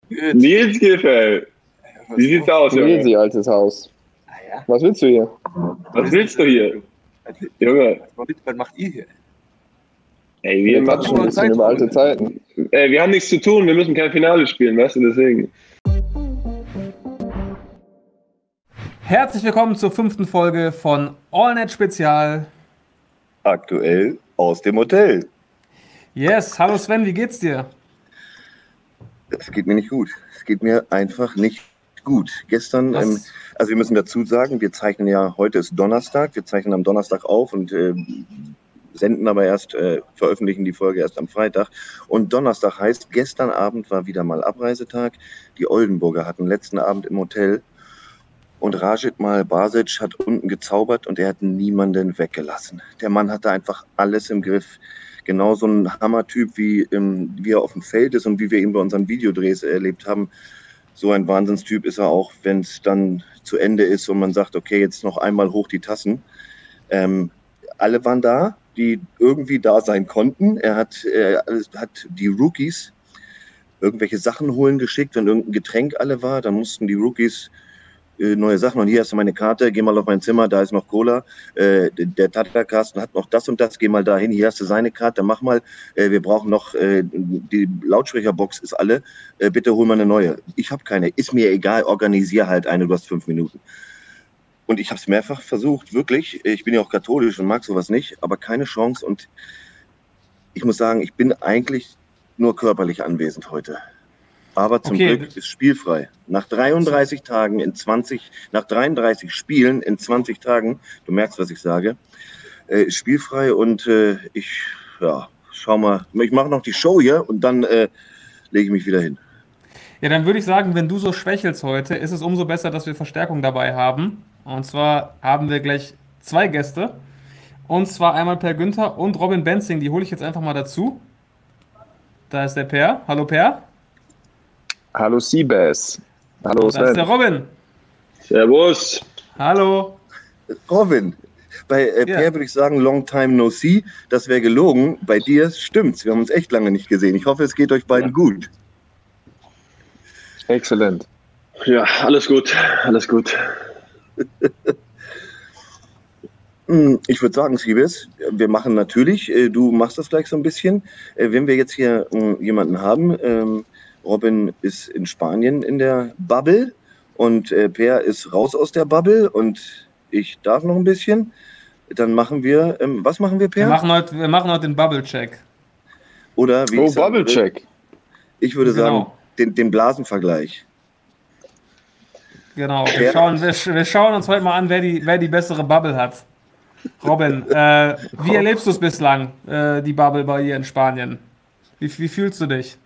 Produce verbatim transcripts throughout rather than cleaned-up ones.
Nils Giffey. Wie sieht's aus, Junge? Nils, altes Haus. Ah, ja. Was willst du hier? Was willst du hier? Junge. Was macht ihr hier? Ey, Wir wir, quatschen ein bisschen über alte Zeiten. ey, wir haben nichts zu tun, wir müssen kein Finale spielen, weißt du, deswegen. Herzlich willkommen zur fünften Folge von AllNet Spezial. Aktuell aus dem Hotel. Yes, hallo Sven, wie geht's dir? Es geht mir nicht gut. Es geht mir einfach nicht gut. Gestern, ähm, also wir müssen dazu sagen, wir zeichnen ja, heute ist Donnerstag, wir zeichnen am Donnerstag auf und äh, senden aber erst, äh, veröffentlichen die Folge erst am Freitag. Und Donnerstag heißt, gestern Abend war wieder mal Abreisetag. Die Oldenburger hatten letzten Abend im Hotel und Rajid Mal Basic hat unten gezaubert und er hat niemanden weggelassen. Der Mann hatte einfach alles im Griff. Genau so ein Hammertyp, wie, ähm, wie er auf dem Feld ist und wie wir ihn bei unseren Videodrehs erlebt haben. So ein Wahnsinnstyp ist er auch, wenn es dann zu Ende ist und man sagt, okay, jetzt noch einmal hoch die Tassen. Ähm, alle waren da, die irgendwie da sein konnten. Er hat, er hat die Rookies irgendwelche Sachen holen geschickt, wenn irgendein Getränk alle war, dann mussten die Rookies neue Sachen und hier hast du meine Karte, geh mal auf mein Zimmer, da ist noch Cola, äh, der Tata-Carsten hat noch das und das, geh mal dahin, hier hast du seine Karte, mach mal, äh, wir brauchen noch, äh, die Lautsprecherbox ist alle, äh, bitte hol mal eine neue. Ich habe keine, ist mir egal, organisier halt eine, du hast fünf Minuten. Und ich habe es mehrfach versucht, wirklich, ich bin ja auch katholisch und mag sowas nicht, aber keine Chance und ich muss sagen, ich bin eigentlich nur körperlich anwesend heute. Aber zum Okay. Glück ist spielfrei. Nach dreiunddreißig Tagen in zwanzig, nach dreiunddreißig Spielen in zwanzig Tagen, du merkst, was ich sage, äh, ist spielfrei und äh, ich, ja, schau mal, ich mache noch die Show hier und dann äh, lege ich mich wieder hin. Ja, dann würde ich sagen, wenn du so schwächelst heute, ist es umso besser, dass wir Verstärkung dabei haben. Und zwar haben wir gleich zwei Gäste. Und zwar einmal Per Günther und Robin Benzing. Die hole ich jetzt einfach mal dazu. Da ist der Per. Hallo Per. Hallo Seabass. Hallo Da ist der Sven. Robin. Servus. Hallo. Robin, bei äh, Ja. Per würde ich sagen, long time no see, das wäre gelogen. Bei dir stimmt's, wir haben uns echt lange nicht gesehen. Ich hoffe, es geht euch beiden Ja. gut. Exzellent. Ja, alles gut, alles gut. Hm, Ich würde sagen, Siebes, wir machen natürlich, äh, du machst das gleich so ein bisschen. Äh, Wenn wir jetzt hier äh, jemanden haben, ähm, Robin ist in Spanien in der Bubble und äh, Per ist raus aus der Bubble und ich darf noch ein bisschen. Dann machen wir, ähm, was machen wir, Wir Per? machen heute, wir machen heute den Bubble-Check. Oder wie Oh, ich sagen würde, Bubble-Check. ich würde Genau. sagen, den, den Blasenvergleich. Genau. Per- Wir schauen, wir, wir schauen uns heute mal an, wer die, wer die bessere Bubble hat. Robin, äh, wie erlebst du es bislang, äh, die Bubble bei dir in Spanien? Wie, wie fühlst du dich?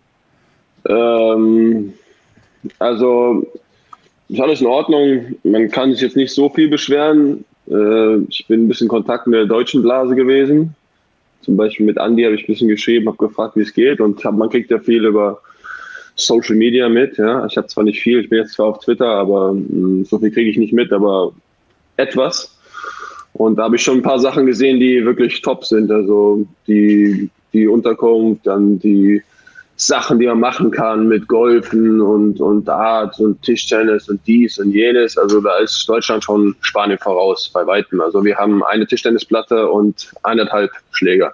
Ähm, also, ist alles in Ordnung. Man kann sich jetzt nicht so viel beschweren. Äh, ich bin ein bisschen in Kontakt mit der deutschen Blase gewesen. Zum Beispiel mit Andi habe ich ein bisschen geschrieben, habe gefragt, wie es geht. Und hab, man kriegt ja viel über Social Media mit. Ja? Ich habe zwar nicht viel, ich bin jetzt zwar auf Twitter, aber mh, so viel kriege ich nicht mit, aber etwas. Und da habe ich schon ein paar Sachen gesehen, die wirklich top sind. Also die, die Unterkunft, dann die Sachen, die man machen kann mit Golfen und, und Darts und Tischtennis und dies und jenes. Also da ist Deutschland schon Spanien voraus bei Weitem. Also wir haben eine Tischtennisplatte und eineinhalb Schläger.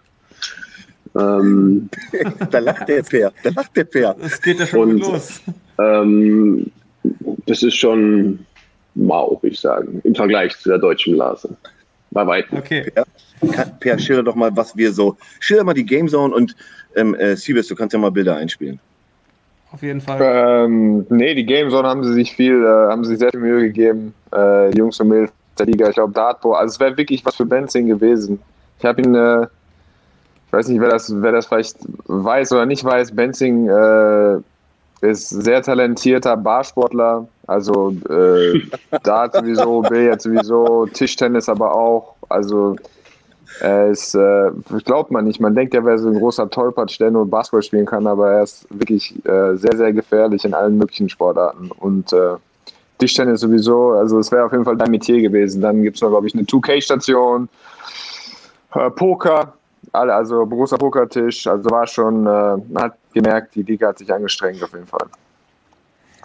Ähm, Da lacht der Per, da lacht der Per. Es geht ja schon Und- gut los. ähm, das ist schon mau, würde ich sagen, im Vergleich zu der deutschen Blase. Bei weitem. Okay. Kann- Per, schilder doch mal, was wir so, schilder mal die Gamezone und ähm, äh, Siebes, du kannst ja mal Bilder einspielen. Auf jeden Fall. Ähm, nee, die Gamezone haben sie sich viel, äh, haben sich sehr viel Mühe gegeben. Äh, die Jungs und Mädels der Liga, ich glaube Dartbo. Also es wäre wirklich was für Benzing gewesen. Ich habe ihn, äh, ich weiß nicht, wer das, wer das vielleicht weiß oder nicht weiß, Benzing äh, ist sehr talentierter Barsportler. Also äh, Dart sowieso, Billard sowieso, Tischtennis aber auch. Also er ist, äh, glaubt man nicht. Man denkt, er wäre so ein großer Tollpatsch, der nur Basketball spielen kann, aber er ist wirklich äh, sehr, sehr gefährlich in allen möglichen Sportarten. Und äh, Tischtennis sowieso, also es wäre auf jeden Fall dein Metier gewesen. Dann gibt es noch, glaube ich, eine zwei K-Station, äh, Poker, alle, also großer Pokertisch. Also war schon, äh, man hat gemerkt, die Liga hat sich angestrengt auf jeden Fall.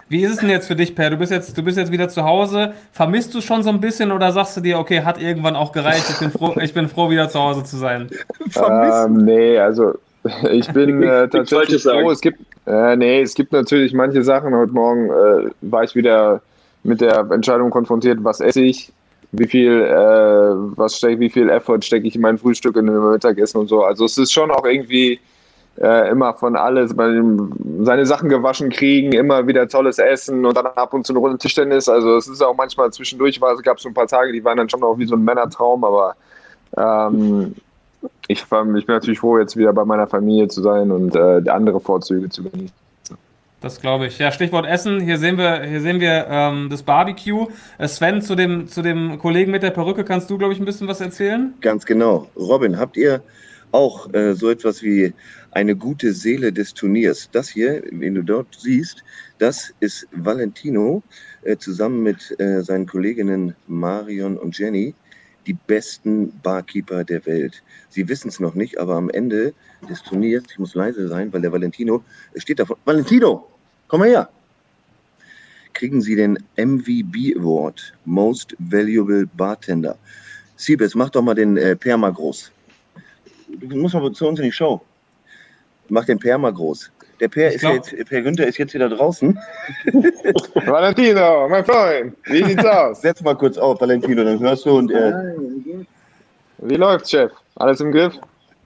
Wie ist es denn jetzt für dich, Per? Du bist jetzt, du bist jetzt wieder zu Hause. Vermisst du es schon so ein bisschen oder sagst du dir, okay, hat irgendwann auch gereicht, ich bin froh, ich bin froh, wieder zu Hause zu sein? Ähm, nee, also ich bin äh, tatsächlich froh. Es gibt, äh, nee, es gibt natürlich manche Sachen. Heute Morgen äh, war ich wieder mit der Entscheidung konfrontiert, was esse ich, wie viel, äh, was steck, wie viel Effort stecke ich in mein Frühstück und in mein Mittagessen und so. Also es ist schon auch irgendwie äh, immer von alles, bei dem, seine Sachen gewaschen kriegen, immer wieder tolles Essen und dann ab und zu eine Runde Tischtennis. Also es ist auch manchmal zwischendurch, war, es gab so ein paar Tage, die waren dann schon auch wie so ein Männertraum, aber ähm, ich, ich bin natürlich froh, jetzt wieder bei meiner Familie zu sein und äh, andere Vorzüge zu genießen. Das glaube ich. Ja, Stichwort Essen. Hier sehen wir, hier sehen wir ähm, das Barbecue. Äh, Sven, zu dem, zu dem Kollegen mit der Perücke kannst du, glaube ich, ein bisschen was erzählen? Ganz genau. Robin, habt ihr auch äh, so etwas wie eine gute Seele des Turniers? Das hier, den du dort siehst, das ist Valentino äh, zusammen mit äh, seinen Kolleginnen Marion und Jenny, die besten Barkeeper der Welt. Sie wissen es noch nicht, aber am Ende des Turniers, ich muss leise sein, weil der Valentino steht da. Valentino, komm mal her. Kriegen Sie den M V B Award, Most Valuable Bartender. Siebes, mach doch mal den äh, Per mal groß. Du musst mal zu uns in die Show. Mach den Per mal groß. Der Per, ist jetzt, Per Günther ist jetzt wieder draußen. Valentino, mein Freund, wie sieht's aus? Setz mal kurz auf, Valentino, dann hörst du und äh, wie läuft's, Chef? Alles im Griff?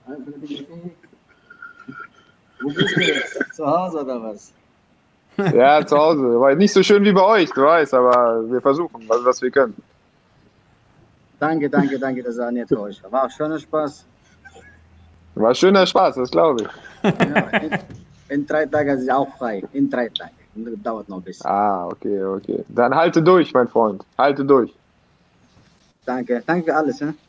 Wo bist du jetzt? Zu Hause oder was? Ja, zu Hause. War nicht so schön wie bei euch, du weißt, aber wir versuchen, was, was wir können. Danke, danke, danke, das war nett für euch. War auch schöner Spaß. War schöner Spaß, das glaube ich. Ja, in, in drei Tagen ist es auch frei. In drei Tagen. Dauert noch ein bisschen. Ah, okay, okay. Dann halte durch, mein Freund. Halte durch. Danke, danke für alles. Ja?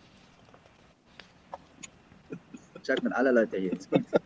Ich sag mit alle Leute hier.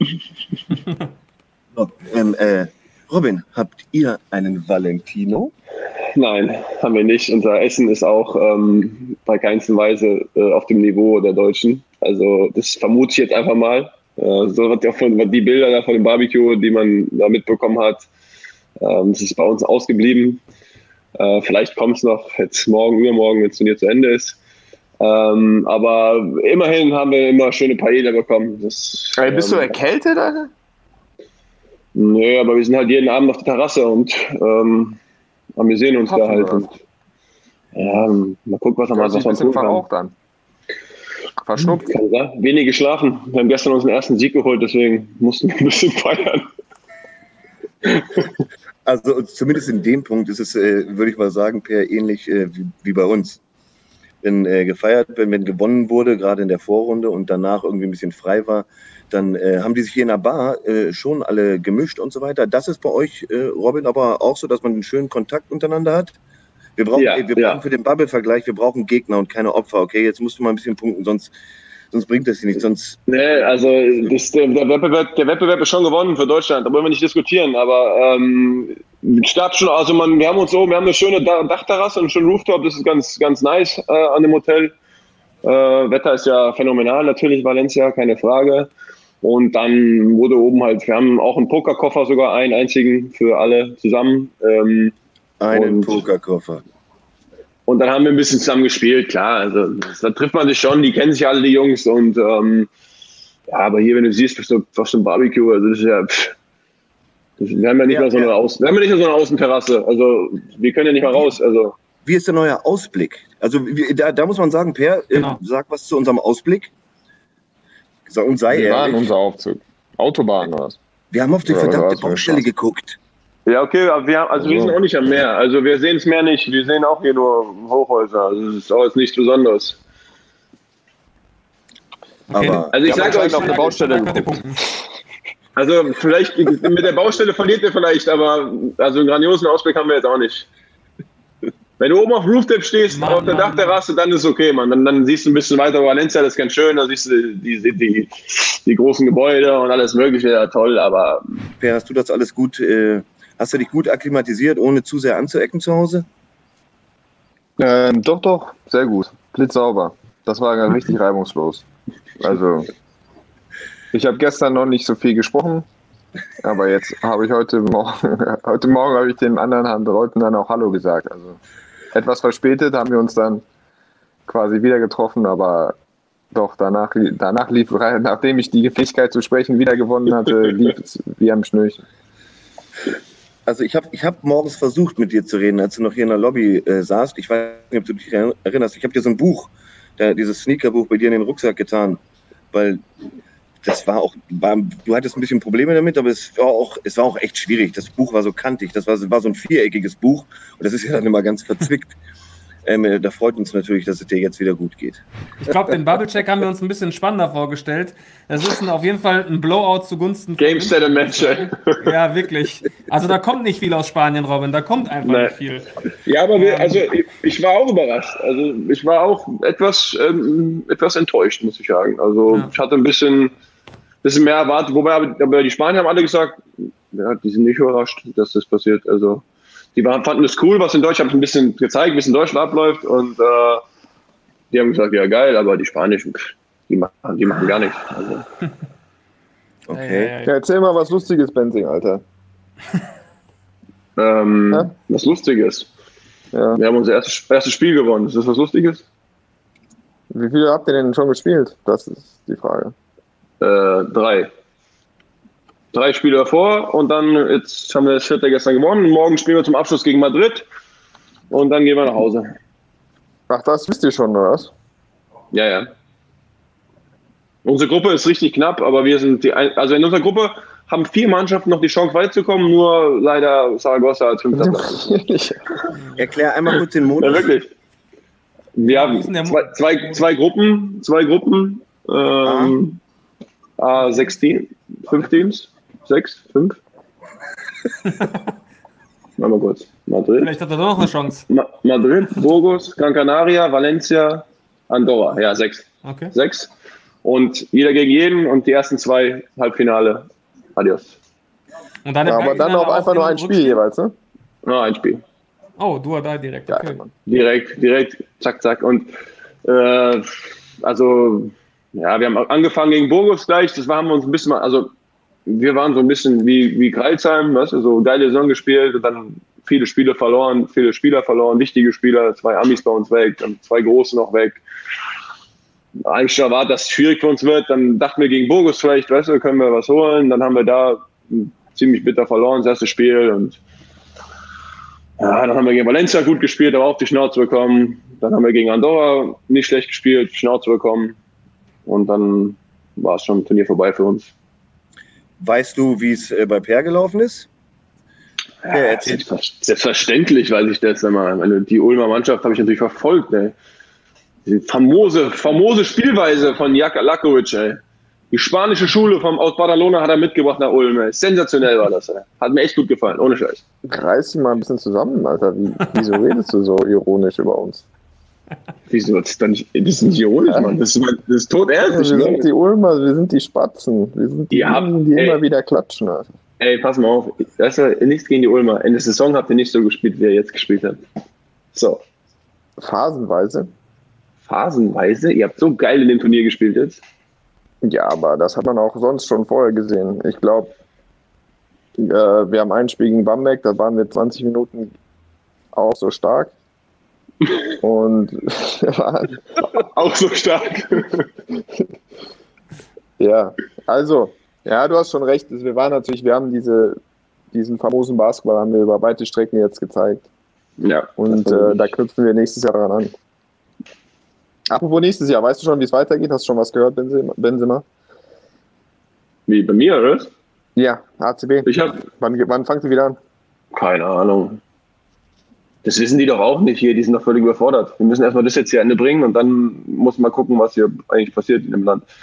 ähm, äh, Robin, habt ihr einen Valentino? Nein, haben wir nicht. Unser Essen ist auch ähm, bei keinster Weise äh, auf dem Niveau der Deutschen. Also das vermute ich jetzt einfach mal. Äh, so wird ja von die Bilder da von dem Barbecue, die man da mitbekommen hat, ähm, das ist bei uns ausgeblieben. Äh, vielleicht kommt es noch jetzt morgen, übermorgen, wenn das Turnier zu Ende ist. Ähm, aber immerhin haben wir immer schöne Paella bekommen. Das, hey, bist ähm, du erkältet, Alter? Nö, aber wir sind halt jeden Abend auf der Terrasse und ähm, amüsieren uns da halt. Und, ja, mal gucken, was, man, was man tun kann. Dann. Verschnupft. Wenig geschlafen. Wir haben gestern unseren ersten Sieg geholt, deswegen mussten wir ein bisschen feiern. Also zumindest in dem Punkt ist es, äh, würde ich mal sagen, Per, ähnlich äh, wie, wie bei uns. Wenn äh, gefeiert, wenn, wenn gewonnen wurde, gerade in der Vorrunde und danach irgendwie ein bisschen frei war, dann äh, haben die sich hier in der Bar äh, schon alle gemischt und so weiter. Das ist bei euch, äh, Robin, aber auch so, dass man einen schönen Kontakt untereinander hat? Wir brauchen, ja, ey, wir ja. brauchen für den Bubble-Vergleich, wir brauchen Gegner und keine Opfer. Okay, jetzt musst du mal ein bisschen punkten, sonst, sonst bringt das hier nichts. Sonst nee, also das, der, der, Wettbewerb, der Wettbewerb ist schon gewonnen für Deutschland, da wollen wir nicht diskutieren, aber ähm, startet schon, also man, wir haben uns so, wir haben eine schöne Dachterrasse und einen schönen Rooftop, das ist ganz, ganz nice äh, an dem Hotel. Äh, Wetter ist ja phänomenal natürlich, Valencia, keine Frage. Und dann wurde oben halt, wir haben auch einen Pokerkoffer sogar, einen einzigen für alle zusammen. Ähm, einen Pokerkoffer. Und dann haben wir ein bisschen zusammen gespielt, klar. Also da trifft man sich schon, die kennen sich alle, die Jungs. Und ähm, ja, aber hier, wenn du siehst, bist du auf so einem Barbecue, also das ist ja, pff, das, wir haben ja nicht ja, mal so eine ja. Außen, wir haben ja nicht mal so eine Außenterrasse. Also wir können ja nicht mal raus. Also wie ist der neue Ausblick? Also wie, da, da muss man sagen, Per, genau. äh, sag was zu unserem Ausblick. Sag uns sei wir ehrlich. waren unser Aufzug. Autobahn oder was? Wir haben auf die verdammte Baustelle geguckt. Ja, okay, aber wir, haben, also wir sind auch nicht am Meer. Also wir sehen das Meer nicht. Wir sehen auch hier nur Hochhäuser. Also es ist auch jetzt nichts Besonderes. Okay. Aber also ich sage euch auf der Baustelle. Also vielleicht mit der Baustelle verliert ihr vielleicht, aber also einen grandiosen Ausblick haben wir jetzt auch nicht. Wenn du oben auf Rooftop stehst, Mann, auf der Mann, Dachterrasse, dann ist okay, Mann. Dann, dann siehst du ein bisschen weiter Valencia, das ist ganz schön. Da siehst du die, die, die, die großen Gebäude und alles Mögliche, ja toll, aber. Per, hast du das alles gut, äh, hast du dich gut akklimatisiert, ohne zu sehr anzuecken zu Hause? Ähm, doch, doch, sehr gut. Blitzsauber. Das war ganz richtig reibungslos. Also, ich habe gestern noch nicht so viel gesprochen. Aber jetzt habe ich heute Morgen, heute Morgen habe ich den anderen Leuten dann auch Hallo gesagt. Also etwas verspätet haben wir uns dann quasi wieder getroffen, aber doch, danach, danach lief, nachdem ich die Fähigkeit zu sprechen wieder gewonnen hatte, lief es wie am Schnürchen. Also ich habe ich hab morgens versucht, mit dir zu reden, als du noch hier in der Lobby äh, saßt. Ich weiß nicht, ob du dich erinnerst. Ich habe dir so ein Buch, der, dieses Sneakerbuch bei dir in den Rucksack getan, weil das war auch, war, du hattest ein bisschen Probleme damit, aber es war auch, es war auch echt schwierig. Das Buch war so kantig, das war, war so ein viereckiges Buch und das ist ja dann immer ganz verzwickt. Ähm, da freut uns natürlich, dass es dir jetzt wieder gut geht. Ich glaube, den Bubble-Check haben wir uns ein bisschen spannender vorgestellt. Das ist ein, auf jeden Fall ein Blowout zugunsten von Game, Set and Match. Ja, wirklich. Also da kommt nicht viel aus Spanien, Robin. Da kommt einfach nee. nicht viel. Ja, aber wir, also ich, ich war auch überrascht. Also ich war auch etwas, ähm, etwas enttäuscht, muss ich sagen. Also ja. ich hatte ein bisschen, bisschen mehr erwartet. Wobei aber die Spanier haben alle gesagt, ja, die sind nicht überrascht, dass das passiert. Also die waren, fanden es cool, was in Deutschland ein bisschen gezeigt, wie es in Deutschland abläuft. Und äh, die haben gesagt, ja geil, aber die Spanischen, die machen, die machen gar nichts. Also. Okay. Ja, erzähl mal was Lustiges, Benzing, Alter. ähm, ja? Was Lustiges? Ja. Wir haben unser erstes, erstes Spiel gewonnen. Ist das was Lustiges? Wie viele habt ihr denn schon gespielt? Das ist die Frage. Äh, drei. Drei Spiele davor und dann, jetzt haben wir das vierte gestern gewonnen. Morgen spielen wir zum Abschluss gegen Madrid und dann gehen wir nach Hause. Ach, das wisst ihr schon, oder was? Ja, ja. Unsere Gruppe ist richtig knapp, aber wir sind die, ein- also in unserer Gruppe haben vier Mannschaften noch die Chance weit zu kommen, nur leider Saragossa als fünfter Platz. Erklär einmal kurz den Modus. Ja, wirklich. Wir haben zwei, zwei, zwei Gruppen, zwei Gruppen, ähm, ah. sechs Teams, fünf Teams. Sechs? Fünf? Mal mal kurz. Madrid. Vielleicht hat er doch noch eine Chance. Ma- Madrid, Burgos, Gran Canaria, Valencia, Andorra. Ja, sechs. Okay. Sechs. Und jeder gegen jeden und die ersten zwei Halbfinale. Adios. Und dann ja, aber dann auch einfach nur ein Spiel jeweils, ne? Ja, ein Spiel. Oh, du da direkt. Okay. Ja, direkt, direkt, zack, zack. Und äh, also, ja, wir haben angefangen gegen Burgos gleich. Das war, haben wir uns ein bisschen mal, also wir waren so ein bisschen wie, wie Greilsheim, weißt du, so geile Saison gespielt und dann viele Spiele verloren, viele Spieler verloren, wichtige Spieler, zwei Amis bei uns weg, dann zwei Große noch weg. Eigentlich erwartet, dass es schwierig für uns wird. Dann dachten wir gegen Burgos vielleicht, weißt du, können wir was holen. Dann haben wir da ziemlich bitter verloren, das erste Spiel. Und ja, dann haben wir gegen Valencia gut gespielt, aber auch die Schnauze bekommen. Dann haben wir gegen Andorra nicht schlecht gespielt, Schnauze bekommen. Und dann war es schon ein Turnier vorbei für uns. Weißt du, wie es äh, bei Per gelaufen ist? Ja, ja, selbstverständlich weiß ich das. Meine, die Ulmer Mannschaft habe ich natürlich verfolgt. Ey. Die famose, famose Spielweise von Jak Lakovic. Ey. Die spanische Schule vom, aus Badalona hat er mitgebracht nach Ulm. Ey. Sensationell war das. Ey. Hat mir echt gut gefallen, ohne Scheiß. Reiß dich mal ein bisschen zusammen, Alter. Wie, wieso redest du so ironisch über uns? Wieso? Das ist, dann nicht, das ist nicht ironisch, Mann. Das ist, das ist todernst. Ja, wir sind die Ulmer, wir sind die Spatzen. Wir sind die, ja, die immer wieder klatschen. Alter. Ey, pass mal auf. Das ist ja nichts gegen die Ulmer. In der Saison habt ihr nicht so gespielt, wie ihr jetzt gespielt habt. So. Phasenweise. Phasenweise? Ihr habt so geil in dem Turnier gespielt jetzt. Ja, aber das hat man auch sonst schon vorher gesehen. Ich glaube, äh, wir haben ein Spiel gegen Bamberg, da waren wir zwanzig Minuten auch so stark. Und auch so stark. Ja, also, ja, du hast schon recht. Wir waren natürlich, wir haben diese, diesen famosen Basketball haben wir über weite Strecken jetzt gezeigt. Ja. Und äh, da knüpfen wir nächstes Jahr dran an. Apropos nächstes Jahr, weißt du schon, wie es weitergeht? Hast du schon was gehört, Benzema? Benzema? Wie, bei mir, oder? Ja, A C B. Ich hab, wann, wann fangt ihr wieder an? Keine Ahnung. Das wissen die doch auch nicht hier, die sind doch völlig überfordert. Wir müssen erstmal das jetzt hier Ende bringen und dann muss man gucken, was hier eigentlich passiert in dem Land.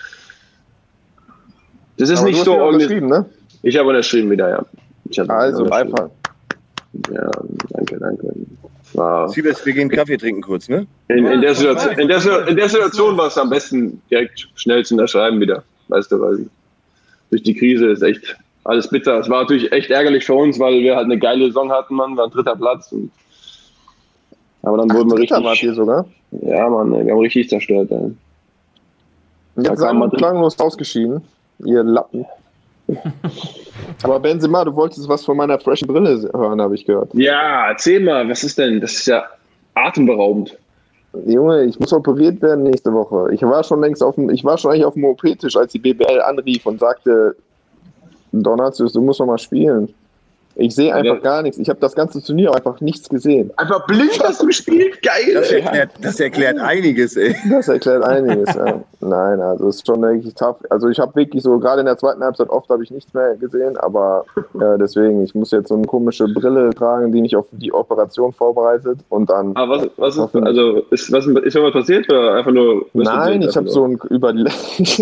Das ist Aber nicht du so hast unterschrieben, ne? Ich habe unterschrieben wieder, ja. Ich also, Beifall. Ja, danke, danke. War Siebes, wir gehen Kaffee trinken kurz, ne? In, in, der, Situation, in, der, in der Situation war es am besten direkt schnell zu unterschreiben wieder. Weißt du, weil durch die Krise ist echt alles bitter. Es war natürlich echt ärgerlich für uns, weil wir halt eine geile Saison hatten, Mann. Wir waren dritter Platz. Und aber dann Ach, wurden wir richtig. Wart ihr sogar? Ja, Mann, wir haben richtig zerstört. Ey. Jetzt sind wir klanglos ausgeschieden. Ihr Lappen. Aber Benzema, du wolltest was von meiner freshen Brille hören, habe ich gehört. Ja, erzähl mal, was ist denn? Das ist ja atemberaubend. Junge, ich muss operiert werden nächste Woche. Ich war schon längst auf dem, ich war schon eigentlich auf dem O P-Tisch, als die B B L anrief und sagte, Donatius, du musst noch mal spielen. Ich sehe einfach ja. gar nichts. Ich habe das ganze Turnier einfach nichts gesehen. Einfach blind hast du gespielt? Geil! Das erklärt, das erklärt einiges, ey. Das erklärt einiges, ja. Nein, also es ist schon wirklich tough. Also ich habe wirklich so, gerade in der zweiten Halbzeit oft habe ich nichts mehr gesehen, aber äh, deswegen, ich muss jetzt so eine komische Brille tragen, die mich auf die Operation vorbereitet und dann... Aber was, was ist, also ist, was, ist schon was passiert oder einfach nur... Nein, ich habe so ein, über die,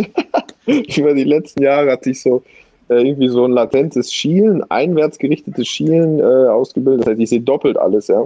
über die letzten Jahre hatte ich so irgendwie so ein latentes Schielen, einwärts gerichtetes Schielen äh, ausgebildet. Das heißt, ich sehe doppelt alles, ja.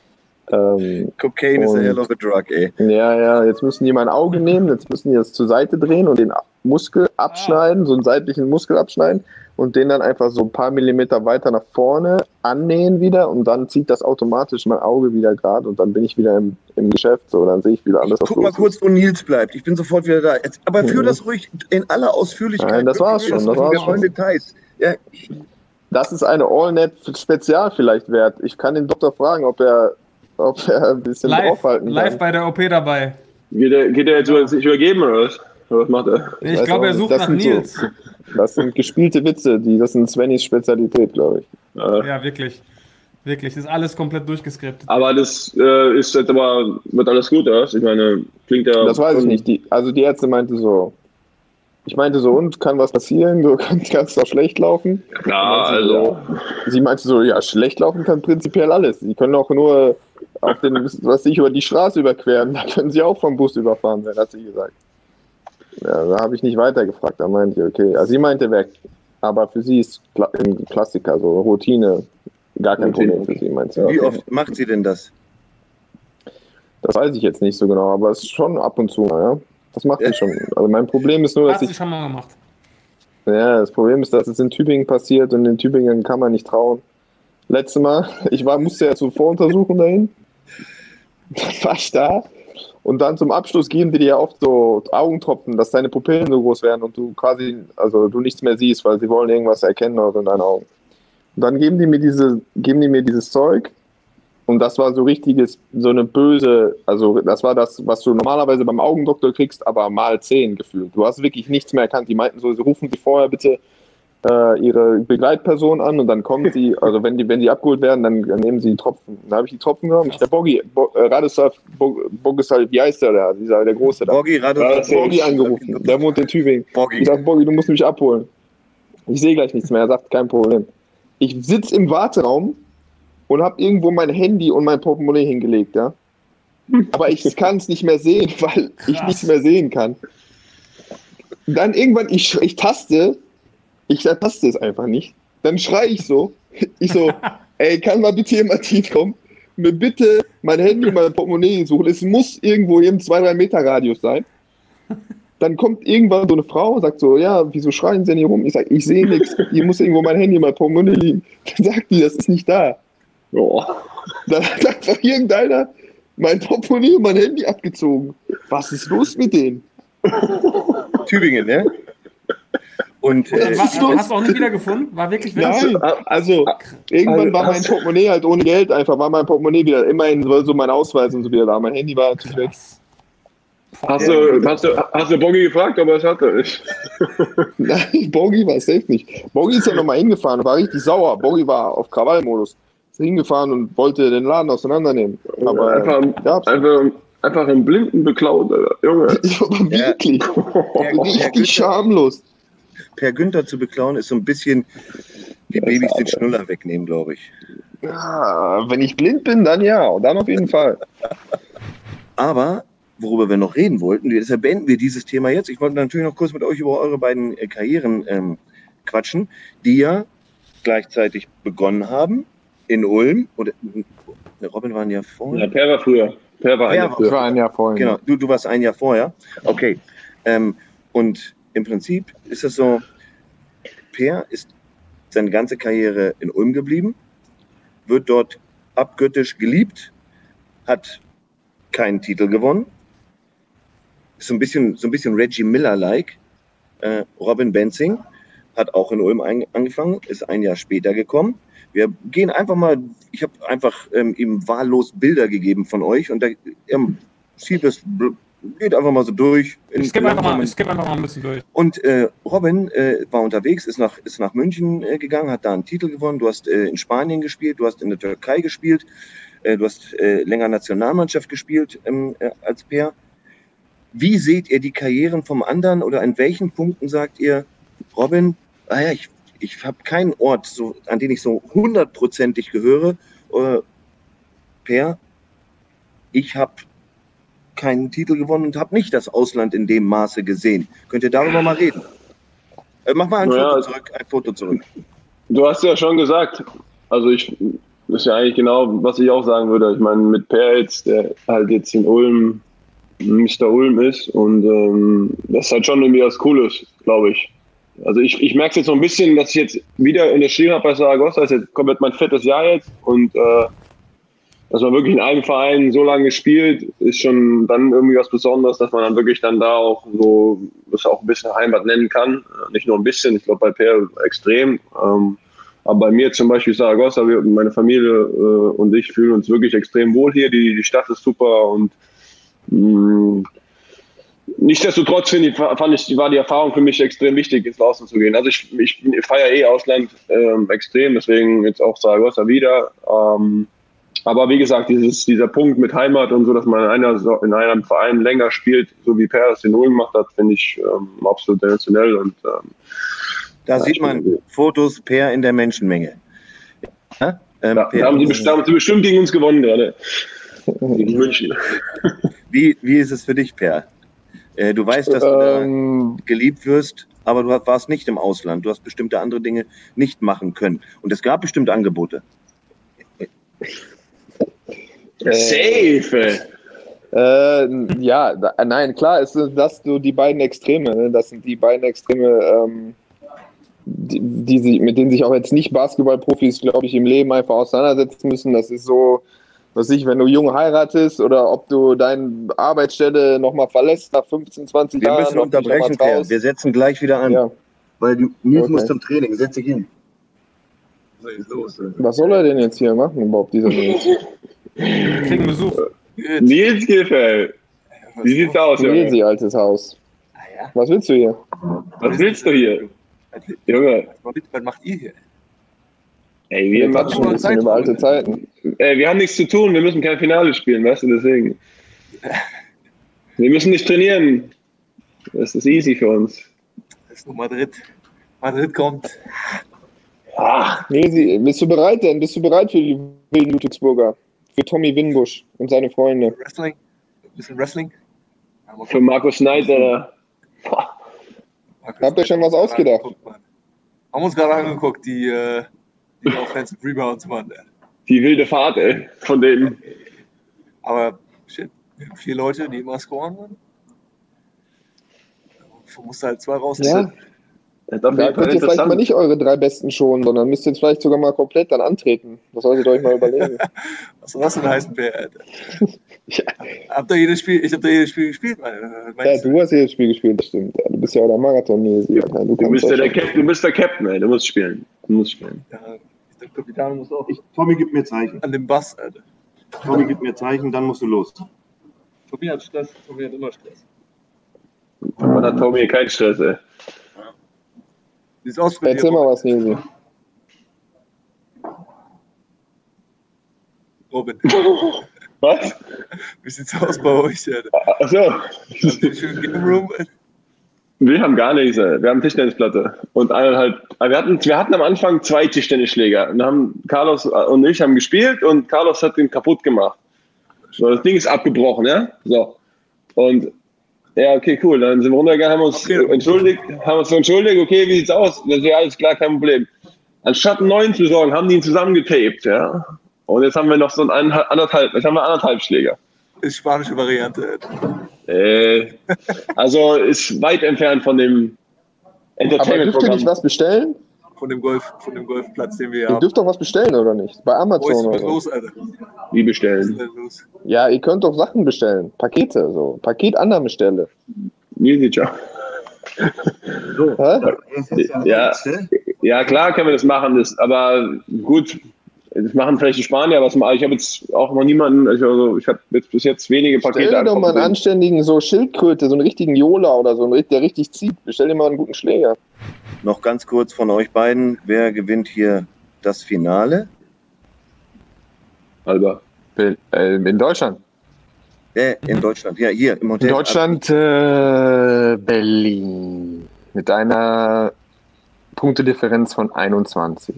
Ähm, Cocaine is a hell of a drug, ey. Ja, ja, jetzt müssen die mein Auge nehmen, jetzt müssen die das zur Seite drehen und den Muskel abschneiden, so einen seitlichen Muskel abschneiden und den dann einfach so ein paar Millimeter weiter nach vorne annähen wieder und dann zieht das automatisch mein Auge wieder gerade und dann bin ich wieder im, im Geschäft, so, dann sehe ich wieder alles. Guck mal kurz, wo Nils bleibt. Ich bin sofort wieder da. Jetzt, aber führ mhm. das ruhig in aller Ausführlichkeit. Nein, das war's schon. Das war's schon. Details. Ja. Das ist eine All-Net-Spezial vielleicht wert. Ich kann den Doktor fragen, ob er, ob er ein bisschen live, draufhalten kann. Live bei der O P dabei. Geht er, geht er jetzt ja. sich übergeben oder was? Was macht er? Ich, ich glaube, er sucht nach Nils. So, das sind gespielte Witze, die, das sind Svennys Spezialität, glaube ich. Ja. ja, wirklich. Wirklich, das ist alles komplett durchgeskriptet. Aber das äh, ist jetzt aber, wird alles gut, oder? Ich meine, klingt ja... Das weiß ich nicht. Die, also die Ärzte meinte so, ich meinte so, und, kann was passieren? Du kannst, kannst auch schlecht laufen. Klar, also... Ja. Sie meinte so, ja, schlecht laufen kann prinzipiell alles. Sie können auch nur auf den, was sich über die Straße überqueren, da können sie auch vom Bus überfahren werden, hat sie gesagt. Ja, da habe ich nicht weiter gefragt, da meinte ich, okay. Also sie meinte weg, aber für sie ist ein Klassiker, so Routine, gar kein Routine. Problem für sie, meinte sie. Wie okay. oft macht sie denn das? Das weiß ich jetzt nicht so genau, aber es ist schon ab und zu, ja. Das macht sie schon. Also mein Problem ist nur, dass Hast ich... sie schon mal gemacht. Ja, das Problem ist, dass es in Tübingen passiert und in Tübingen kann man nicht trauen. Letztes Mal, ich war, musste ja zur Voruntersuchung dahin, dann war ich da und dann zum Abschluss geben die dir ja oft so Augentropfen, dass deine Pupillen so groß werden und du quasi, also du nichts mehr siehst, weil sie wollen irgendwas erkennen aus in deinen Augen. Und dann geben die mir diese, geben die mir dieses Zeug und das war so richtiges, so eine böse, also das war das, was du normalerweise beim Augendoktor kriegst, aber mal zehn gefühlt. Du hast wirklich nichts mehr erkannt. Die meinten so, sie rufen sie vorher bitte äh, ihre Begleitperson an und dann kommen sie, also wenn die, wenn die abgeholt werden, dann, dann nehmen sie die Tropfen. Dann habe ich die Tropfen genommen. Ich der Boggi, Bo, äh, Radoslav, Bogislav, wie heißt der da? Dieser, der Große da. Boggi, Radoslav. Boggi angerufen. Der wohnt in Tübingen. Boggi. Ich sag, Boggi, du musst mich abholen. Ich sehe gleich nichts mehr. Er sagt, kein Problem. Ich sitze im Warteraum und habe irgendwo mein Handy und mein Portemonnaie hingelegt, ja. Aber ich kann es nicht mehr sehen, weil Krass. ich nichts mehr sehen kann. Dann irgendwann, ich, ich taste, ich taste es einfach nicht. Dann schreie ich so, ich so, ey, kann mal bitte jemand hinkommen, mir bitte mein Handy und mein Portemonnaie suchen. Es muss irgendwo im zwei bis drei Meter Radius sein. Dann kommt irgendwann so eine Frau und sagt so, ja, wieso schreien Sie denn hier rum? Ich sage, ich sehe nichts, hier muss irgendwo mein Handy und mein Portemonnaie liegen. Dann sagt die, das ist nicht da. Oh. Dann hat einfach irgendeiner mein Portemonnaie und mein Handy abgezogen. Was ist los mit denen? Tübingen, ne? Und äh, war, hast du auch nicht wieder gefunden? War wirklich Nein, also irgendwann war mein Portemonnaie halt ohne Geld einfach, war mein Portemonnaie wieder, immerhin so mein Ausweis und so wieder da. Mein Handy war natürlich weg. Hast du, hast du, hast du Boggi gefragt, aber es hatte ich. Nein, Boggi war safe nicht. Boggi ist ja nochmal hingefahren und war richtig sauer. Boggi war auf Krawallmodus. Ist hingefahren und wollte den Laden auseinandernehmen. Aber einfach, ja, einfach, einfach im Blinden beklaut, Junge. Ja, aber wirklich. Ja. Richtig schamlos. Per Günther zu beklauen ist so ein bisschen wie Babys den Schnuller wegnehmen, glaube ich. Ja, wenn ich blind bin, dann ja. Dann auf jeden Fall. Aber worüber wir noch reden wollten, deshalb beenden wir dieses Thema jetzt. Ich wollte natürlich noch kurz mit euch über eure beiden äh, Karrieren ähm, quatschen, die ja gleichzeitig begonnen haben in Ulm. Oder äh, Robin waren ja vorher. Ja, Per war früher. Per war ein Jahr früher. Ich war ein Jahr vorher. Genau, du, du warst ein Jahr vorher. Okay. Ähm, und im Prinzip ist es so, Per ist seine ganze Karriere in Ulm geblieben, wird dort abgöttisch geliebt, hat keinen Titel gewonnen. Ist so ein bisschen, so ein bisschen Reggie Miller-like. Äh, Robin Benzing hat auch in Ulm ein, angefangen, ist ein Jahr später gekommen. Wir gehen einfach mal, ich habe einfach ähm, ihm wahllos Bilder gegeben von euch und da ähm, zieht es, geht einfach mal so durch. Ich skippe einfach, mal, skipp einfach mal ein bisschen durch. Und äh, Robin äh, war unterwegs, ist nach, ist nach München äh, gegangen, hat da einen Titel gewonnen. Du hast äh, in Spanien gespielt, du hast in der Türkei gespielt, äh, du hast äh, länger Nationalmannschaft gespielt ähm, äh, als Peer. Wie seht ihr die Karrieren vom anderen oder an welchen Punkten sagt ihr, Robin, ah ja, ich, ich habe keinen Ort, so, an den ich so hundertprozentig gehöre. Oder Peer, ich habe keinen Titel gewonnen und habe nicht das Ausland in dem Maße gesehen. Könnt ihr darüber mal reden? Äh, mach mal ein, naja, Foto zurück, ein Foto zurück. Du hast ja schon gesagt, also ich, das ist ja eigentlich genau, was ich auch sagen würde. Ich meine, mit Per jetzt, der halt jetzt in Ulm Mister Ulm ist und ähm, das ist halt schon irgendwie was Cooles, glaube ich. Also ich, ich merke es jetzt so ein bisschen, dass ich jetzt wieder in der Schiene habe bei Saragossa, das ist jetzt komplett mein viertes Jahr jetzt und äh, dass man wirklich in einem Verein so lange spielt, ist schon dann irgendwie was Besonderes, dass man dann wirklich dann da auch so, das auch ein bisschen Heimat nennen kann. Nicht nur ein bisschen, ich glaube bei Per extrem. Ähm, aber bei mir zum Beispiel Saragossa, wir, meine Familie äh, und ich fühlen uns wirklich extrem wohl hier. Die, die Stadt ist super und mh, nichtsdestotrotz finde ich, fand ich, war die Erfahrung für mich extrem wichtig, ins Ausland zu gehen. Also ich, ich feiere eh Ausland ähm, extrem, deswegen jetzt auch Saragossa wieder. Ähm, aber wie gesagt, dieses, dieser Punkt mit Heimat und so, dass man in, einer, in einem Verein länger spielt, so wie Per das in Ulm gemacht hat, finde ich ähm, absolut sensationell. Und, ähm, da ja, sieht man Fotos Per in der Menschenmenge. Ja? Ähm, da, Per, da haben sie bestimmt, haben sie bestimmt gegen uns gewonnen gerade. Gegen München. Wie, wie ist es für dich, Per? Äh, du weißt, dass du Ähm, da geliebt wirst, aber du warst nicht im Ausland. Du hast bestimmte andere Dinge nicht machen können. Und es gab bestimmte Angebote. Safe! Äh, ja, da, nein, klar ist das so die beiden Extreme. Ne? Das sind die beiden Extreme, ähm, die, die sie, mit denen sich auch jetzt nicht Basketballprofis, glaube ich, im Leben einfach auseinandersetzen müssen. Das ist so, was ich, wenn du jung heiratest oder ob du deine Arbeitsstelle nochmal verlässt nach fünfzehn, zwanzig Wir Jahren. müssen unterbrechen, Per. Wir setzen gleich wieder an. Ja. Weil die Nils Okay. muss zum Training. Setz dich hin. Was soll er denn jetzt hier machen überhaupt, dieser Nils? Wir kriegen Besuch. Nils Giffey, wie sieht's aus, Junge? Nilsi, altes Haus. Was willst du hier? Was willst du hier? Junge, Was macht ihr hier? ey, Wir wir, quatschen ein bisschen über alte Zeiten. ey, wir haben nichts zu tun, wir müssen kein Finale spielen, weißt du, deswegen. Wir müssen nicht trainieren. Das ist easy für uns. Das ist nur Madrid. Madrid kommt. Ach, Nilsi, bist du bereit denn? Bist du bereit für die wilden Ludwigsburger? Für Tommy Winbusch und seine Freunde? Wrestling. Ein bisschen Wrestling. Ja, mal für Markus Snyder. Boah. gucken. Habt ihr schon was ausgedacht? Haben uns gerade angeguckt, die, äh, die Offensive Rebounds waren. Die wilde Fahrt, ey, von denen. Aber shit, wir haben vier Leute, die immer scoren. Du musst halt zwei rausziehen. Ja. Da könnt ihr vielleicht mal nicht eure drei Besten schonen, sondern müsst jetzt vielleicht sogar mal komplett dann antreten. Das solltet ihr euch mal überlegen. Was soll das denn heißen, Per, Alter? Ja. Habt ihr jedes Spiel, ich hab da jedes Spiel gespielt, meine. Ja, du hast jedes Spiel gespielt, das stimmt. Ja, du bist ja auch der Marathon-Nilsi. Ja, Du bist ja der Captain, du bist der Captain, ey. Du musst spielen. Du musst spielen. Ja, der Kapitän muss auch Ich, Tommy, gib mir Zeichen. an dem Bass, Alter. Tommy, gib mir Zeichen, dann musst du los. Tommy hat Stress, Tommy hat immer Stress. Man hat Tommy keinen Stress, ey. Wie sieht's aus für Erzähl mal was, Nilsi. Robin, Was? wie sieht's aus bei euch, Alter? Achso. Habt ihr einen schönen Game Room? Alter? Wir haben gar nichts, ey. Wir haben Tischtennisplatte. Und eineinhalb. Wir hatten, wir hatten am Anfang zwei Tischtennisschläger. Und haben Carlos und ich haben gespielt und Carlos hat den kaputt gemacht. So, das Ding ist abgebrochen, ja? So. Und ja, okay, cool. Dann sind wir runtergegangen, haben uns Okay. entschuldigt, haben uns entschuldigt, okay, wie sieht's aus? Das ist ja alles klar, kein Problem. Anstatt einen neuen zu besorgen, haben die ihn zusammengetaped, ja. Und jetzt haben wir noch so einen eineinhalb- anderthalb, jetzt haben wir anderthalb Schläger. Ist spanische Variante, Alter. Äh, also ist weit entfernt von dem Aber dürft ihr nicht Entertainment-Programm. was bestellen? Von dem Golf, von dem Golfplatz, den wir Ihr haben. dürft doch was bestellen, oder nicht? Bei Wo ist Amazon oder denn so. los, Alter? Wie Was ist bestellen? denn los? Ja, ihr könnt doch Sachen bestellen. Pakete, so. Paketannahmestelle. Easy, ciao. So, Hä? Ja, ja, klar können wir das machen, das, aber gut, das machen vielleicht die Spanier, was mal. Ich habe jetzt auch noch niemanden, also ich habe jetzt bis jetzt wenige Pakete. Stell dir doch mal einen gesehen. anständigen so Schildkröte, so einen richtigen Jola oder so, der richtig zieht. Bestell dir mal einen guten Schläger. noch ganz kurz von euch beiden. Wer gewinnt hier das Finale? Alba. Be- äh, In Deutschland. Äh, in Deutschland. Ja, hier im In Hotel. Deutschland äh, Berlin. Mit einer Punktedifferenz von einundzwanzig.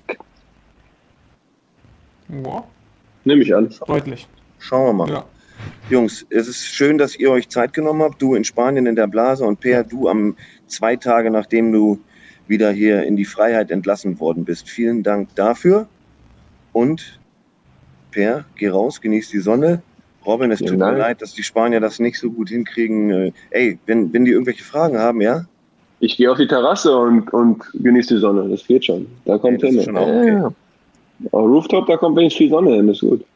Boah, Nehme ich an. deutlich. Schauen wir mal. Ja. Jungs, es ist schön, dass ihr euch Zeit genommen habt. Du in Spanien in der Blase und Per, du am zwei Tage, nachdem du wieder hier in die Freiheit entlassen worden bist. Vielen Dank dafür. Und Per, geh raus, genieß die Sonne. Robin, es Vielen tut mir Dank. leid, dass die Spanier das nicht so gut hinkriegen. Äh, Ey, wenn, wenn die irgendwelche Fragen haben, ja? Ich gehe auf die Terrasse und, und genieße die Sonne. Das geht schon. Da kommt das hin. ist schon auch okay. Ja. Auf Rooftop, da kommt wenigstens viel Sonne hin. Das ist gut.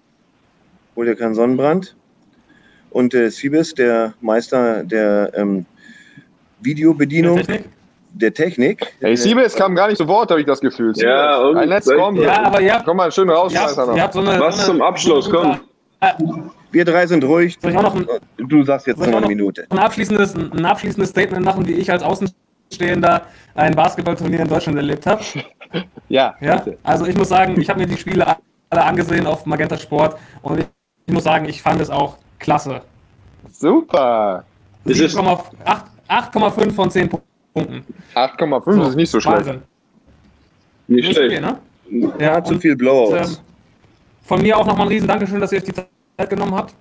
Hol dir keinen Sonnenbrand. Und äh, Sibis, der Meister der ähm, Videobedienung, Technik? der Technik. Hey, Siebes kam gar nicht zu Wort, habe ich das Gefühl. Ja, und- Ein Netz soll ich- kommt. Ja, aber ihr habt, Komm mal schön raus, ihr habt, Scheißer noch. ihr habt so eine. Was so eine, zum Abschluss, so eine, komm. Wir drei sind ruhig. Soll ich auch noch ein, Du sagst jetzt soll ich noch auch eine noch Minute. ein, abschließendes, ein abschließendes Statement machen, wie ich als Außenstehender ein Basketballturnier in Deutschland erlebt habe? Ja, Ja? bitte. Also ich muss sagen, ich habe mir die Spiele alle angesehen auf Magenta Sport und ich, ich muss sagen, ich fand es auch klasse. Super. Es ist- acht Komma fünf von zehn Punkten. acht Komma fünf ist nicht so schlecht. Wahnsinn. Nicht Nicht schlecht. viel, ne? Ja, zu viel Ähm, Blowouts. von mir auch nochmal ein riesen Dankeschön, dass ihr euch die Zeit genommen habt.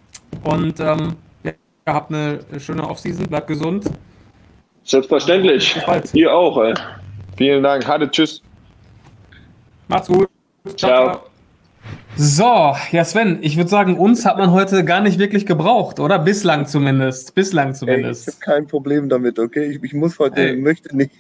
Und ähm, ja, habt eine schöne Offseason, bleibt gesund. Selbstverständlich. Bis bald. Ihr auch, ey. Vielen Dank. Hatte, tschüss. Macht's gut. Ciao. So, ja Sven, ich würde sagen, uns hat man heute gar nicht wirklich gebraucht, oder? Bislang zumindest. Bislang Ey, ich zumindest. habe kein Problem damit, okay? Ich, ich muss heute, Ey. möchte nicht.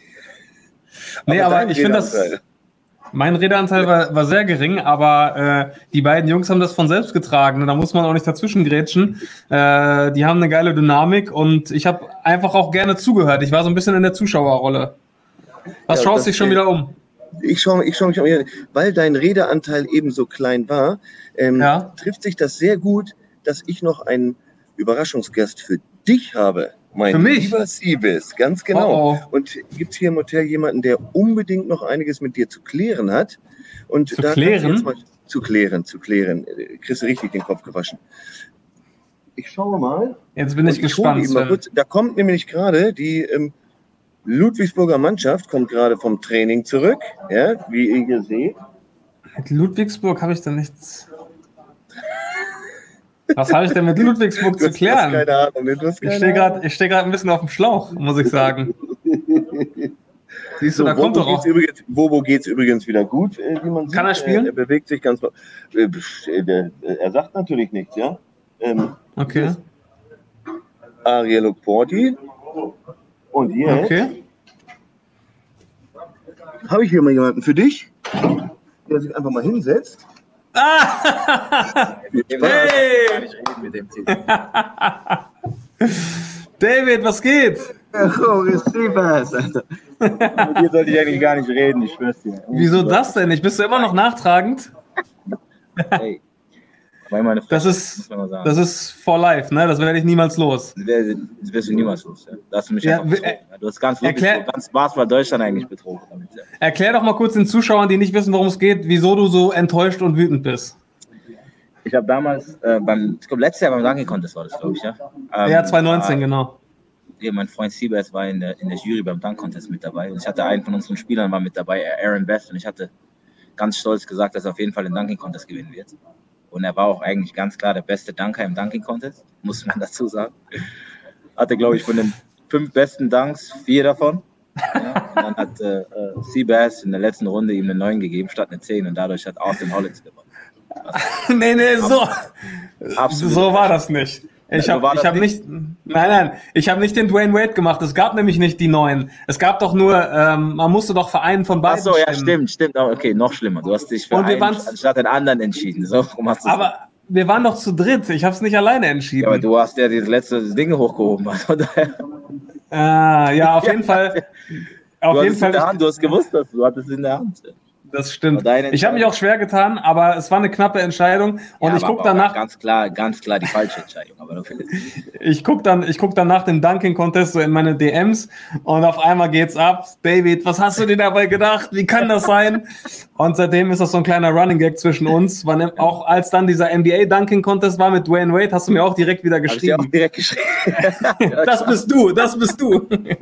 Nee, aber dein ich finde das. Redeanteil. Mein Redeanteil war, war sehr gering, aber äh, die beiden Jungs haben das von selbst getragen. Da muss man auch nicht dazwischen grätschen. Äh, die haben eine geile Dynamik und ich habe einfach auch gerne zugehört. Ich war so ein bisschen in der Zuschauerrolle. Was Ja, schaust das dich schon geht. wieder um? Ich schaue ich schau mich auch wieder, weil dein Redeanteil eben so klein war, ähm, Ja. trifft sich das sehr gut, dass ich noch einen Überraschungsgast für dich habe. Mein Für mich? lieber Siebes, ganz genau. Oh, oh. Und gibt es hier im Hotel jemanden, der unbedingt noch einiges mit dir zu klären hat? Und Zu da kannst du klären? jetzt mal zu klären, zu klären. Äh, Kriegst du richtig den Kopf gewaschen. Ich schaue mal. Jetzt bin ich Und ich hole gespannt. ihn mal Sven. kurz. Da kommt nämlich gerade die ähm, Ludwigsburger Mannschaft, kommt gerade vom Training zurück, ja, wie ihr hier seht. Mit Ludwigsburg habe ich da nichts. Was habe ich denn mit Ludwigsburg Du zu hast, hast klären? keine Ahnung. ne? Du hast Ich keine stehe Ahnung. gerade ich steh grad ein bisschen auf dem Schlauch, muss ich sagen. Siehst du, So, da kommt Bobo doch auch. geht's übrigens, Bobo geht's übrigens wieder gut, äh, wie man sieht. Kann er spielen? Er, er bewegt sich ganz. Äh, äh, der, äh, er sagt natürlich nichts, ja. Ähm, Okay, Ariel Okporti. Und hier okay. habe ich hier mal jemanden für dich, der sich einfach mal hinsetzt. Ah! Viel Spaß. Hey! Mit dem Team. David, was geht? Oh, Receivers, Alter. Mit dir sollte ich eigentlich gar nicht reden, ich schwör's dir. Wieso das denn nicht? Bist du immer noch nachtragend? Hey. Weil meine Das Fresse, ist, muss man mal sagen. das ist for life, ne? Das werde ich niemals los. Das wär- das wirst du niemals los. Ja. Da hast du mich Ja, einfach wir- betrogen. Ja. Du hast ganz, erklär- wirklich, ganz Basketball Deutschland eigentlich betrogen. Damit, ja. Erklär doch mal kurz den Zuschauern, die nicht wissen, worum es geht, wieso du so enttäuscht und wütend bist. Ich habe damals, äh, beim, ich glaube, letztes Jahr beim Dunking Contest war das, glaube ich, ja. Ähm, Ja, zwanzig neunzehn, war- genau. hier, mein Freund Siebers war in der, in der Jury beim Dunk Contest mit dabei. Und ich hatte einen von unseren Spielern war mit dabei, Aaron Best. Und ich hatte ganz stolz gesagt, dass er auf jeden Fall den Dunking Contest gewinnen wird. Und er war auch eigentlich ganz klar der beste Dunker im Dunking Contest, muss man dazu sagen. Hatte, glaube ich, von den fünf besten Dunks vier davon. Ja, und dann hat äh, äh, Seabass in der letzten Runde ihm eine neun gegeben statt eine zehn. Und dadurch hat Austin Hollins gewonnen. Nee, nee, so, Absolut. so war das nicht. Ich So habe war ich das hab nicht, nein, nein, ich habe nicht den Dwayne Wade gemacht. Es gab nämlich nicht die neuen. Es gab doch nur, ähm, man musste doch für einen von Ach beiden so, ja, stimmen. stimmt, stimmt. Aber okay, noch schlimmer. Du hast dich für Und wir einen waren's- anstatt den anderen entschieden. So, warum hast du Aber wir waren doch zu dritt. Ich habe es nicht alleine entschieden. Ja, aber du hast ja das letzte Ding hochgehoben. Von daher- Ah, ja, auf jeden Fall. Auf du jeden hattest Fall. in der Hand, du hast gewusst, dass du hattest es in der Hand. Das stimmt. Deine Ich habe mich auch schwer getan, aber es war eine knappe Entscheidung. Und ja, ich gucke danach. Ganz klar, ganz klar die falsche Entscheidung. Aber ich gucke dann, ich guck dann nach dem Dunking Contest so in meine D Ms und auf einmal geht's ab. David, was hast du dir dabei gedacht? Wie kann das sein? Und seitdem ist das so ein kleiner Running Gag zwischen uns. Wann, auch als dann dieser N B A Dunking Contest war mit Dwayne Wade, hast du mir auch direkt wieder geschrieben. Hab ich dir auch direkt geschrieben. Das bist du, das bist du.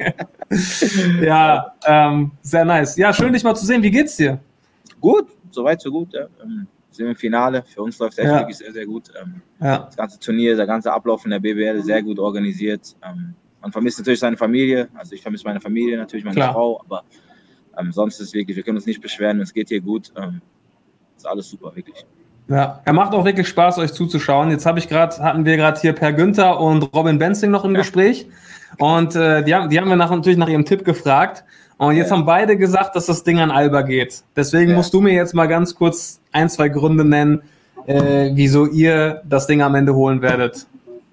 Ja, ähm, sehr nice. Ja, schön dich mal zu sehen. Wie geht's dir? Gut, soweit so gut. Ja. Ähm, sind im Finale. Für uns läuft es echt Ja. wirklich sehr, sehr gut. Ähm, Ja. Das ganze Turnier, der ganze Ablauf in der B B L ist sehr gut organisiert. Ähm, man vermisst natürlich seine Familie. Also ich vermisse meine Familie, natürlich meine Klar. Frau. Aber ähm, sonst ist es wirklich, wir können uns nicht beschweren. Es geht hier gut. Ähm, ist alles super, wirklich. Ja, er macht auch wirklich Spaß, euch zuzuschauen. Jetzt habe ich gerade, hatten wir gerade hier Per Günther und Robin Benzing noch im Ja. Gespräch. Und äh, die haben, die haben wir nach, natürlich nach ihrem Tipp gefragt. Und jetzt Ja. haben beide gesagt, dass das Ding an Alba geht. Deswegen Ja. musst du mir jetzt mal ganz kurz ein, zwei Gründe nennen, äh, wieso ihr das Ding am Ende holen werdet.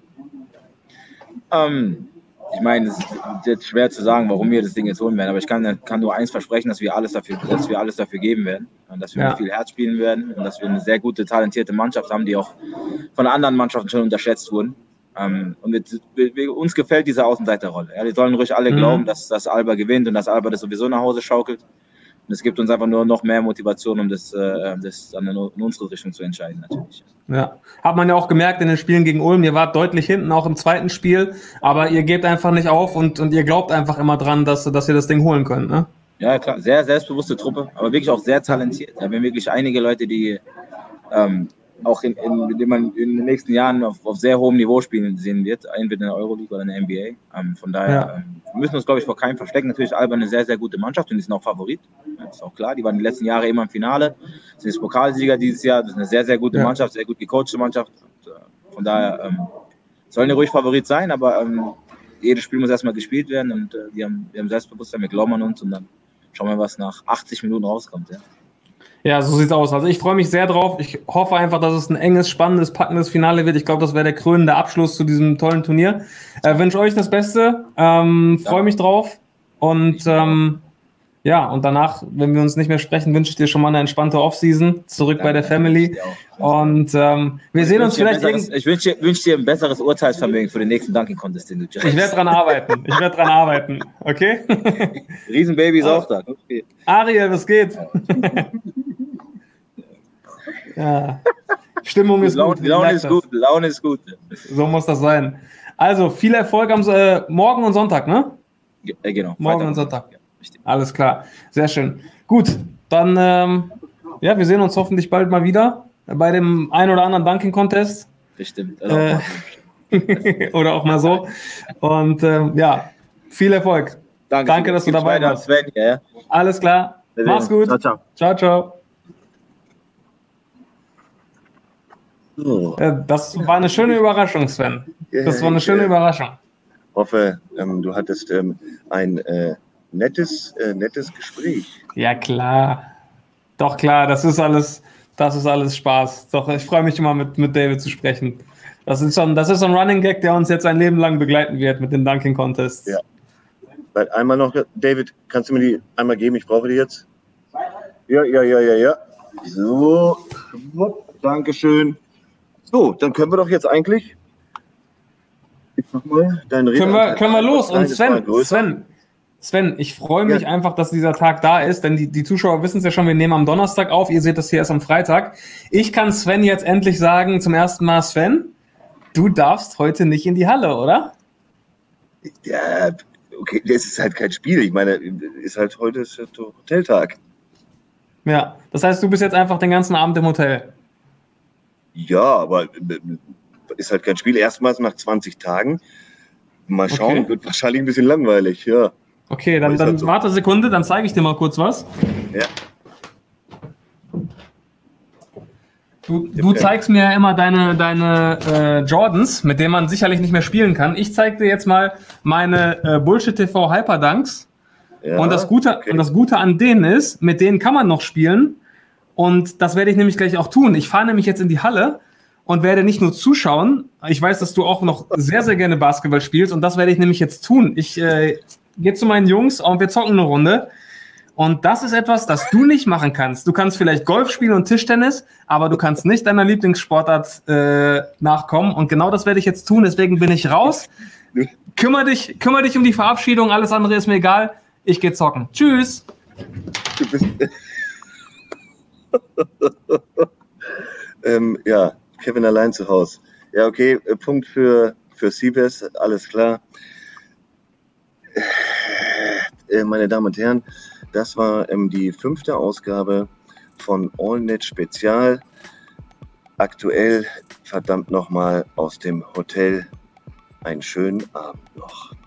Ähm, ich meine, es ist jetzt schwer zu sagen, warum wir das Ding jetzt holen werden, aber ich kann, kann nur eins versprechen, dass wir alles dafür, dass wir alles dafür geben werden und dass wir Ja. mit viel Herz spielen werden und dass wir eine sehr gute, talentierte Mannschaft haben, die auch von anderen Mannschaften schon unterschätzt wurden. Ähm, und mit, mit, uns gefällt diese Außenseiterrolle. Ja, die sollen ruhig alle Mhm. glauben, dass, dass Alba gewinnt und dass Alba das sowieso nach Hause schaukelt. Und es gibt uns einfach nur noch mehr Motivation, um das, äh, das dann in, in unsere Richtung zu entscheiden, natürlich. Ja, hat man ja auch gemerkt in den Spielen gegen Ulm. Ihr wart deutlich hinten, auch im zweiten Spiel, aber ihr gebt einfach nicht auf und, und ihr glaubt einfach immer dran, dass, dass ihr das Ding holen könnt, ne? Ja, klar, sehr selbstbewusste Truppe, aber wirklich auch sehr talentiert. Wir haben wirklich einige Leute, die ähm, auch in, in, in, man in den nächsten Jahren auf, auf sehr hohem Niveau spielen sehen wird, entweder in der Euroleague oder in der N B A. Ähm, von daher Ja. ähm, wir müssen uns, glaube ich, vor keinem verstecken. Natürlich Alba eine sehr, sehr gute Mannschaft und die sind auch Favorit. Ja, ist auch klar, die waren die letzten Jahre immer im Finale, sind jetzt Pokalsieger dieses Jahr. Das ist eine sehr, sehr gute Ja. Mannschaft, sehr gut gecoachte Mannschaft. Und, äh, von daher ähm, sollen die ruhig Favorit sein, aber ähm, jedes Spiel muss erstmal gespielt werden und äh, wir, haben, wir haben Selbstbewusstsein, wir glauben an uns und dann schauen wir, was nach achtzig Minuten rauskommt. Ja. Ja, so sieht's aus. Also ich freue mich sehr drauf. Ich hoffe einfach, dass es ein enges, spannendes, packendes Finale wird. Ich glaube, das wäre der krönende Abschluss zu diesem tollen Turnier. Äh, wünsche euch das Beste. Ähm, freue mich drauf. Und ähm, ja, und danach, wenn wir uns nicht mehr sprechen, wünsche ich dir schon mal eine entspannte Offseason. Zurück bei der Family. Und ähm, wir sehen uns vielleicht irgend. Ich wünsche dir, wünsch dir ein besseres Urteilsvermögen für den nächsten Dunking Contest, den du Ich werde dran arbeiten. Ich werde dran arbeiten. Okay? Riesenbaby ist auch da. Okay. Ariel, was geht? Ja. Stimmung ist Laune, gut. Laune merkt ist das. gut. Laune ist gut. So muss das sein. Also, viel Erfolg am äh, morgen und Sonntag, ne? Ja, genau. Morgen Freitag und Sonntag. Ja, richtig. Alles klar. Sehr schön. Gut, dann, ähm, ja, wir sehen uns hoffentlich bald mal wieder bei dem ein oder anderen Dunking Contest. Bestimmt. Äh, oder auch mal so. Und ähm, ja, viel Erfolg. Danke, Danke, dass du Gib's dabei weiter an warst. Sven, ja, ja. Alles klar. Wir Mach's sehen uns. gut. Ciao, ciao. Ciao, ciao. So, Äh, Das war eine schöne Überraschung, Sven. Das war eine ich, schöne äh, Überraschung. hoffe, ähm, du hattest ähm, ein äh, nettes, äh, nettes Gespräch. Ja, klar. Doch, klar, das ist alles, das ist alles Spaß. Doch, ich freue mich immer, mit, mit David zu sprechen. Das ist, so ein, das ist so ein Running Gag, der uns jetzt ein Leben lang begleiten wird mit den Dunking Contests. Ja. Weil einmal noch, David, kannst du mir die einmal geben? Ich brauche die jetzt. Ja, ja, ja, ja, ja. So, Dankeschön. So, dann können wir doch jetzt eigentlich. Ich mach mal deinen Können wir, Redeanteil können wir los? Und kleines Mal Sven, größer. Sven, Sven, ich freue mich Ja. einfach, dass dieser Tag da ist, denn die, die Zuschauer wissen es ja schon, wir nehmen am Donnerstag auf, ihr seht das hier erst am Freitag. Ich kann Sven jetzt endlich sagen, zum ersten Mal, Sven, du darfst heute nicht in die Halle, oder? Ja, okay, das ist halt kein Spiel. Ich meine, ist halt heute ist halt Hoteltag. Ja, das heißt, du bist jetzt einfach den ganzen Abend im Hotel. Ja, aber äh, ist halt kein Spiel. Erstmals nach zwanzig Tagen. Mal schauen, Okay. wird wahrscheinlich ein bisschen langweilig, ja. Okay, dann, Ist dann halt so. warte eine Sekunde, dann zeige ich dir mal kurz was. Ja. Du, du Okay. zeigst mir ja immer deine, deine äh, Jordans, mit denen man sicherlich nicht mehr spielen kann. Ich zeige dir jetzt mal meine äh, Bullshit-T V Hyperdunks. Ja, und, das Gute, okay. und das Gute an denen ist, mit denen kann man noch spielen. Und das werde ich nämlich gleich auch tun. Ich fahre nämlich jetzt in die Halle und werde nicht nur zuschauen. Ich weiß, dass du auch noch sehr, sehr gerne Basketball spielst und das werde ich nämlich jetzt tun. Ich äh, gehe zu meinen Jungs und wir zocken eine Runde. Und das ist etwas, das du nicht machen kannst. Du kannst vielleicht Golf spielen und Tischtennis, aber du kannst nicht deiner Lieblingssportart äh, nachkommen. Und genau das werde ich jetzt tun. Deswegen bin ich raus. Kümmer dich, kümmer dich um die Verabschiedung. Alles andere ist mir egal. Ich gehe zocken. Tschüss. Du bist ähm, ja, Kevin allein zu Hause. Ja, okay, Punkt für, für Siebes, alles klar. Äh, meine Damen und Herren, das war ähm, die fünfte Ausgabe von AllNet Spezial. Aktuell, verdammt nochmal, aus dem Hotel. Einen schönen Abend noch.